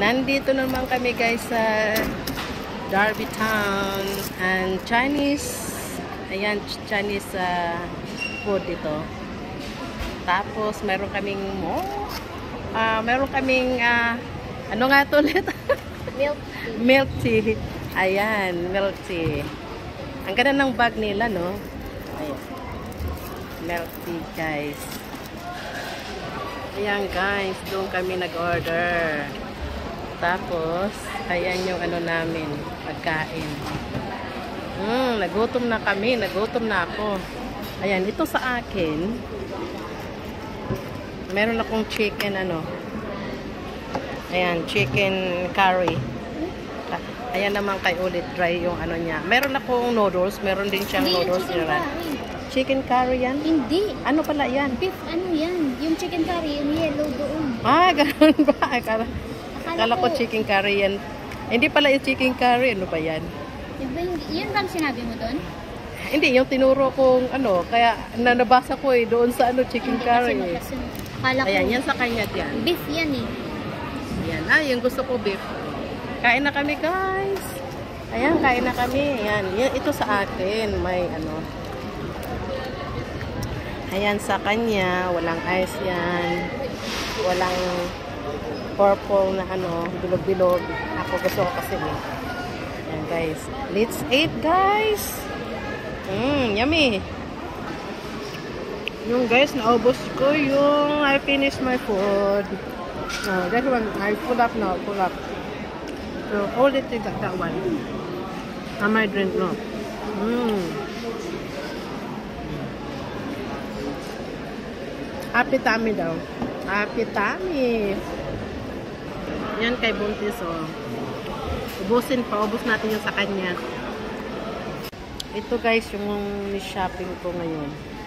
Nandito naman kami guys sa Darby Town and Chinese. Ayan, Chinese food dito. Tapos meron kaming ano nga to ulit? Milk tea. Milk tea. Ayan, milk tea. Ang ganda ng bag nila, no? Ayan. Milk tea, guys. Ayan, guys. Doon kami nag-order. Tapos, ayan yung ano namin, pagkain. Nagutom na kami. Nagutom na ako. Ayan, ito sa akin. Meron akong chicken, ano. Ayan, chicken curry. Ayan naman kay ulit dry yung ano niya. Meron akong noodles. Meron din siyang noodles. Chicken curry yan? Hindi. Ano pala yan? Beef, ano yan? Yung chicken curry, yung yellow doon. Ganun ba? Akala ko chicken curry yan. Hindi pala yung chicken curry. Ano ba yan? Yun bang sinabi mo doon? Hindi, yung tinuro kong ano. Kaya nabasa ko doon sa ano, chicken curry. Ayan, yan sa kanya dyan. Beef yan eh. Ayan. Yung gusto ko beef. Kain na kami guys. Ayan, kain na kami. Ayan, ito sa akin. May ano. Ayan sa kanya. Walang ice yan. Walang purple na ano, bilog-bilog. Ako gusto ko kasi ayan guys. Let's eat guys. Yummy. Yung guys, naubos ko yung I finished my food. That one, I pull up now, pull up. So, all it is that one. I might drink no. Happy tummy daw. Happy tummy. Yan kay Buntis, oh. Ubusin pa. Ubus natin yung sa kanya. Ito guys, yung shopping ko ngayon.